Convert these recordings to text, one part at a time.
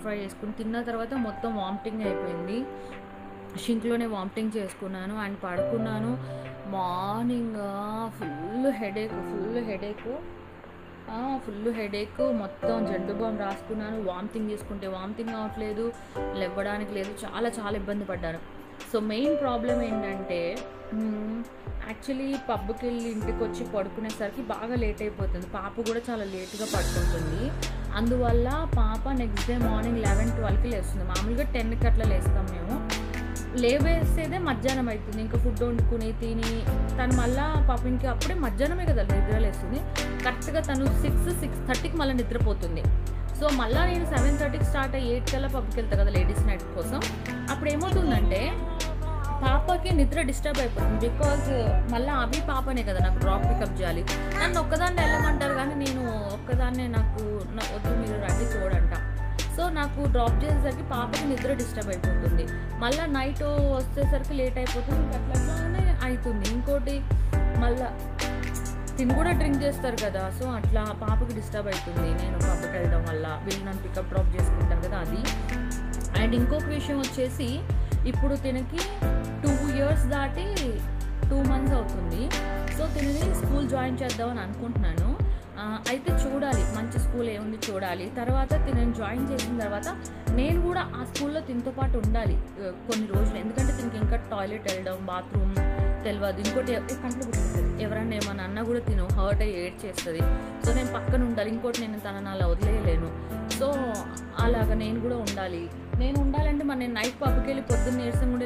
Fry చేసుకుని తిన్న తర్వాత మొత్తం వామిటింగ్ అయిపోయింది. షింక్లోనే వామిటింగ్ చేసుకున్నాను అండ్ పడుకున్నాను. మార్నింగ్ ఫుల్ హెడేక్, మొత్తం జండు బామ్ రాసుకున్నాను. వామిటింగ్ చేసుకుంటే వామిటింగ్ అవ్వట్లేదు, లేవడానికి లేదు, చాలా చాలా ఇబ్బంది పడ్డాను. సో మెయిన్ ప్రాబ్లం ఏంటంటే యాక్చువల్లీ పబ్కి వెళ్ళి ఇంటికి వచ్చి పడుకునేసరికి బాగా లేట్ అయిపోతుంది. పాప కూడా చాలా లేట్గా పడుకుంటుంది. అందువల్ల పాప నెక్స్ట్ డే మార్నింగ్ 11-12కి లేస్తుంది. మామూలుగా 10కి అట్లా లేస్తాం మేము. లేవేసేదే మధ్యాహ్నం అవుతుంది. ఇంకా ఫుడ్ వండుకుని తిని తను మళ్ళీ పాప ఇంక అప్పుడే మధ్యాహ్నమే కదా నిద్ర లేస్తుంది. కరెక్ట్గా తను 6-6:30కి మళ్ళీ నిద్రపోతుంది. సో మళ్ళీ నేను 7:30కి స్టార్ట్ అయ్యి 8 కల్లా పబ్కి వెళ్తాను కదా లేడీస్ నైట్ కోసం. అప్పుడు ఏమవుతుందంటే పాపకి నిద్ర డిస్టర్బ్ అయిపోతుంది. బికాజ్ మళ్ళీ అవి పాపనే కదా నాకు డ్రాప్ పికప్ చేయాలి. నన్ను ఒక్కదాన్ని వెళ్ళమంటారు కానీ నేను ఒక్కదాన్నే నాకు వద్దు మీరు రండి చూడంట. సో నాకు డ్రాప్ చేసేసరికి పాపకి నిద్ర డిస్టర్బ్ అయిపోతుంది. మళ్ళీ నైట్ వచ్చేసరికి లేట్ అయిపోతుంది. అట్లానే అవుతుంది. ఇంకోటి మళ్ళీ తిని కూడా డ్రింక్ చేస్తారు కదా, సో అట్లా పాపకి డిస్టర్బ్ అవుతుంది. నేను పబ్కి వెళ్ళడం వల్ల వీళ్ళు నన్ను పికప్ డ్రాప్ చేసుకుంటారు కదా అది. అండ్ ఇంకొక విషయం వచ్చేసి ఇప్పుడు తినకి 2 years దాటి 2 months అవుతుంది. సో తినని స్కూల్ జాయిన్ చేద్దామని అనుకుంటున్నాను. అయితే చూడాలి మంచి స్కూల్ ఏముంది చూడాలి. తర్వాత తినని జాయిన్ చేసిన తర్వాత నేను కూడా ఆ స్కూల్లో తినతో పాటు ఉండాలి కొన్ని రోజులు. ఎందుకంటే తినకి ఇంకా టాయిలెట్ వెళ్ళడం, బాత్రూమ్ తెలియదు. ఇంకోటి కంట్లో పుట్టుకుంటుంది, ఎవరన్నా ఏమన్నా అన్నా కూడా తిను హర్ట్ అయ్యి ఏడ్ చేస్తుంది. సో నేను పక్కన ఉండాలి. ఇంకోటి నేను తనని అలా వదిలేయలేను. సో అలాగా నేను కూడా ఉండాలి. నేను ఉండాలంటే మరి నేను నైట్ పబ్కి వెళ్ళి పొద్దున్న నీరసం కూడా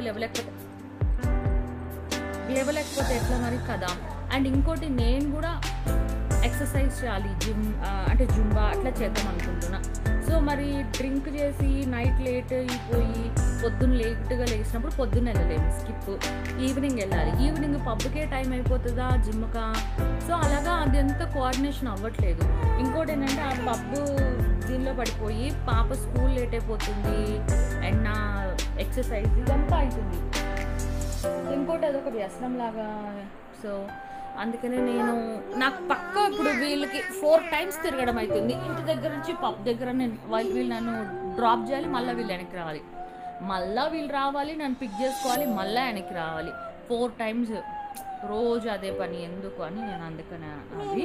లేవలేకపోతే ఎట్లా మరి కదా. అండ్ ఇంకోటి నేను కూడా ఎక్సర్సైజ్ చేయాలి, అంటే జుంబా అట్లా చేద్దాం అనుకుంటున్నా. సో మరి డ్రింక్ చేసి నైట్ లేట్ అయిపోయి పొద్దున్న లేట్గా లేచినప్పుడు పొద్దున్న వెళ్ళలేము, స్కిప్. ఈవినింగ్ వెళ్ళాలి, ఈవినింగ్ పబ్కే టైం అయిపోతుందా జిమ్కా. సో అలాగా అది ఎంత కోఆర్డినేషన్ అవ్వట్లేదు. ఇంకోటి ఏంటంటే ఆ పబ్ దీనిలో పడిపోయి పాప స్కూల్ లేట్ అయిపోతుంది అండ్ నా ఎక్సర్సైజ్ ఇదంతా అవుతుంది. ఇంకోటి అదొక వ్యసనం లాగా. సో అందుకనే నాకు పక్క ఇప్పుడు వీళ్ళకి 4 times తిరగడం అవుతుంది. ఇంటి దగ్గర నుంచి పబ్ దగ్గర వీళ్ళు నన్ను డ్రాప్ చేయాలి, మళ్ళీ వీళ్ళు వెనక్కి రావాలి, మళ్ళీ వీళ్ళు రావాలి, నన్ను పిక్ చేసుకోవాలి, మళ్ళీ వెనక్కి రావాలి. 4 times రోజు అదే పని ఎందుకు అని నేను అందుకనే అది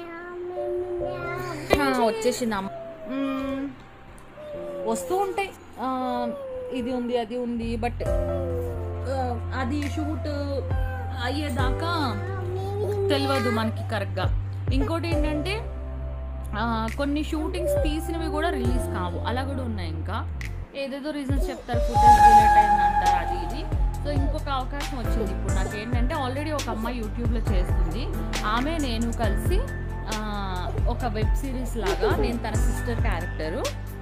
వచ్చేసింది. వస్తూ ఉంటాయి, ఇది ఉంది అది ఉంది, బట్ అది షూట్ అయ్యేదాకా తెలియదు మనకి కరెక్ట్గా. ఇంకోటి ఏంటంటే కొన్ని షూటింగ్స్ తీసినవి కూడా రిలీజ్ కావు, అలా కూడా ఉన్నాయి. ఇంకా ఏదేదో రీజన్స్ చెప్తారు, ఫుటేజ్ డిలేట్ అయిందంటారు, అది ఇది. సో ఇంకొక అవకాశం వచ్చింది ఇప్పుడు నాకు. ఏంటంటే ఆల్రెడీ ఒక అమ్మాయి యూట్యూబ్లో చేస్తుంది, ఆమె నేను కలిసి ఒక వెబ్ సిరీస్ లాగా, నేను తన సిస్టర్ క్యారెక్టరు.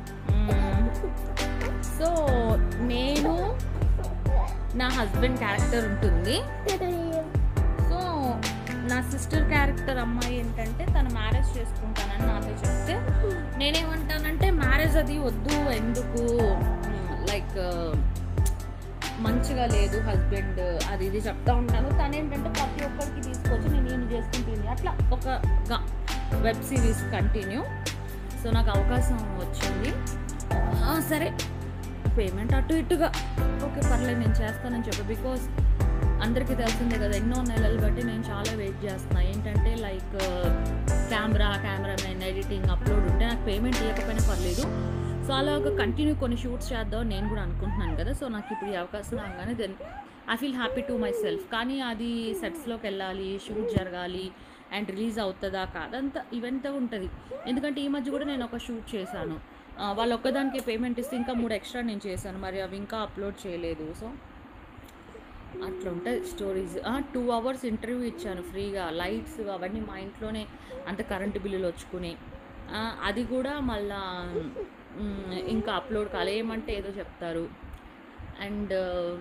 సో నేను నా హస్బెండ్ క్యారెక్టర్ ఉంటుంది. సో నా సిస్టర్ క్యారెక్టర్ అమ్మాయి ఏంటంటే తను మ్యారేజ్ చేసుకుంటానని నాతో చెప్తే నేనేమంటానంటే మ్యారేజ్ అది వద్దు, ఎందుకు, లైక్ మంచిగా లేదు హస్బెండ్, అది ఇది చెప్తా ఉంటాను. తను ఏంటంటే ప్రతి ఒక్కరికి తీసుకొచ్చి నేను చేసుకుంటుంది, అట్లా ఒక వెబ్ సిరీస్ కంటిన్యూ. సో నాకు అవకాశం వచ్చింది. సరే పేమెంట్ అటు ఇటుగా ఓకే పర్లేదు నేను చేస్తానని చెప్పి. బికాస్ అందరికీ తెలిసిందే కదా, ఎన్నో నెలలు బట్టి నేను చాలా వెయిట్ చేస్తున్నాను. ఏంటంటే లైక్ కెమెరామెన్, ఎడిటింగ్, అప్లోడ్ ఉంటే నాకు పేమెంట్ ఇవ్వకపోయినా పర్లేదు. సో అలా ఒక కంటిన్యూ కొన్ని షూట్స్ చేద్దాం నేను కూడా అనుకుంటున్నాను కదా. సో నాకు ఇప్పుడు ఈ అవకాశం రాగానే then I feel happy to my self. కానీ అది సెట్స్లోకి వెళ్ళాలి, షూట్ జరగాలి అండ్ రిలీజ్ అవుతుందా కాదంతా ఇవంతా ఉంటుంది. ఎందుకంటే ఈ మధ్య కూడా నేను ఒక షూట్ చేశాను, వాళ్ళు ఒక్కదానికి పేమెంట్ ఇస్తే ఇంకా 3 ఎక్స్ట్రా నేను చేశాను, మరి అవి ఇంకా అప్లోడ్ చేయలేదు. సో అట్లా ఉంటుంది స్టోరీస్. 2 hours ఇంటర్వ్యూ ఇచ్చాను ఫ్రీగా, లైట్స్ అవన్నీ మా ఇంట్లోనే, అంత కరెంటు బిల్లులు వచ్చుకుని. అది కూడా మళ్ళా ఇంకా అప్లోడ్ కాలే, ఏమంటే ఏదో చెప్తారు. అండ్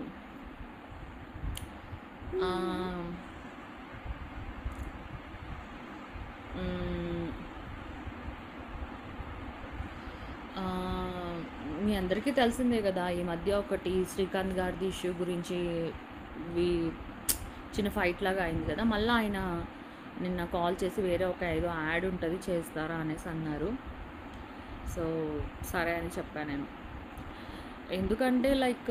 మీ అందరికీ తెలిసిందే కదా, ఈ మధ్య ఒకటి శ్రీకాంత్ గారిది ఇష్యూ గురించి చిన్న ఫైట్ లాగా అయింది కదా. మళ్ళీ ఆయన నిన్న కాల్ చేసి వేరే ఒక ఏదో యాడ్ ఉంటుంది చేస్తారా అనేసి అన్నారు. సో సరే అని చెప్పాను నేను. ఎందుకంటే లైక్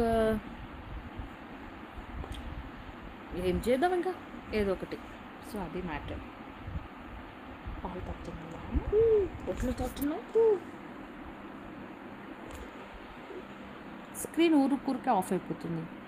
ఏం చేద్దాం ఇంకా ఏదో ఒకటి. సో అది మ్యాటర్. పాలు తాగుతున్నావా? ఎట్లా తాగుతున్నావు? స్క్రీన్ ఊరుకూరికే ఆఫ్ అయిపోతుంది.